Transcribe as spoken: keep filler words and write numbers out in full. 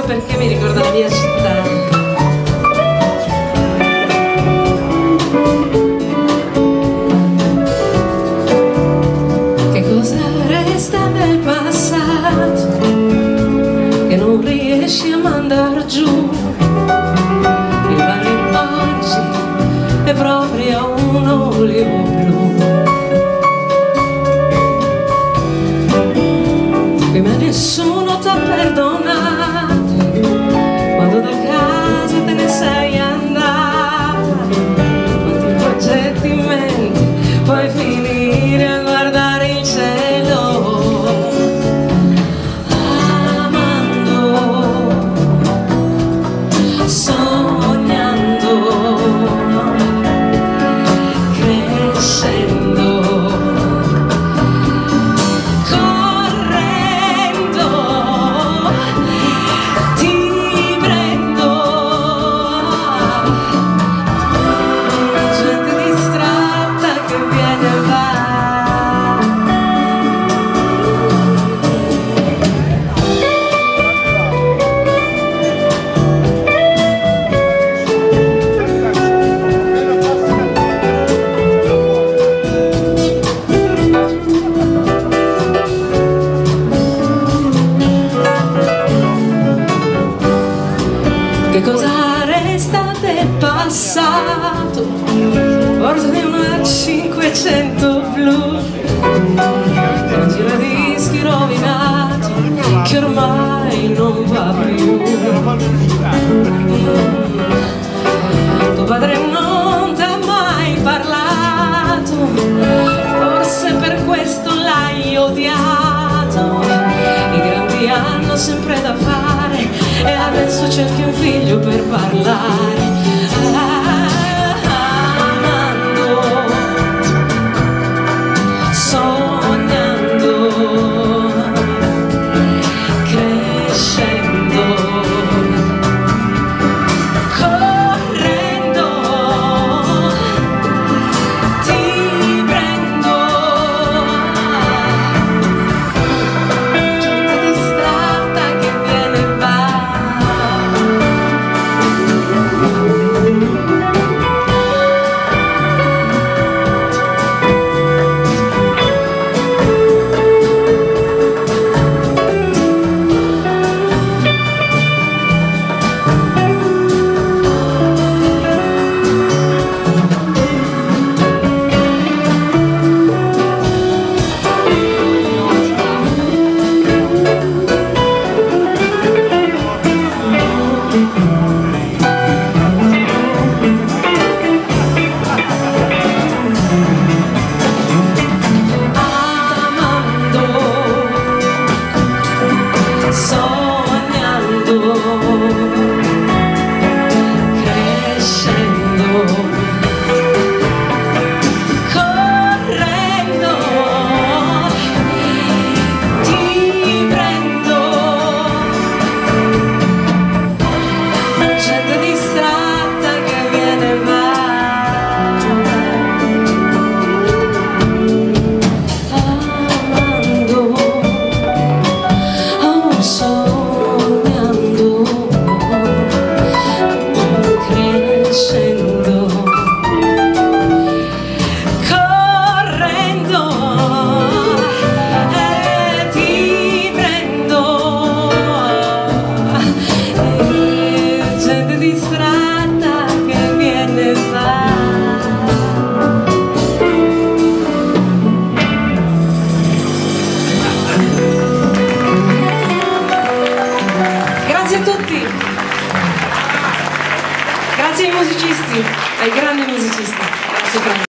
perché mi ricorda la mia città. Riesci a mandar giù il mare oggi è proprio un olivo blu. Prima nessuno t'ha perdonato quando da casa te ne sei andata. Quanti progetti in mente puoi finire a guardare il cielo. Che cosa resta del passato? Porto di una cinquecento blu, un giradischi rovinato che ormai non va più. Tuo padre non t'ha mai parlato, forse per questo l'hai odiato. I grandi hanno sempre da fare e adesso cerchi un figlio per parlare. Amando, sognando, crescendo, correndo, ti prendo. Gente distratta che viene e va. Grazie a tutti, grazie ai musicisti, ai grandi musicisti. Grazie.